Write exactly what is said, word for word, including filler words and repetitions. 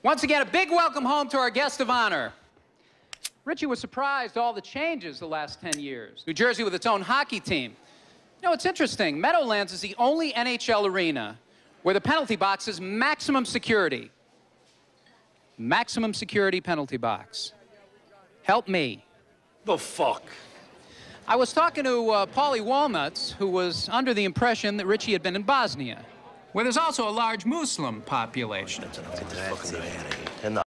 Once again, a big welcome home to our guest of honor. Richie was surprised all the changes the last ten years. New Jersey with its own hockey team. You know, it's interesting. Meadowlands is the only N H L arena where the penalty box is maximum security. Maximum security penalty box. Help me. The fuck? I was talking to uh, Paulie Walnuts, who was under the impression that Richie had been in Bosnia, where there's also a large Mooslim population.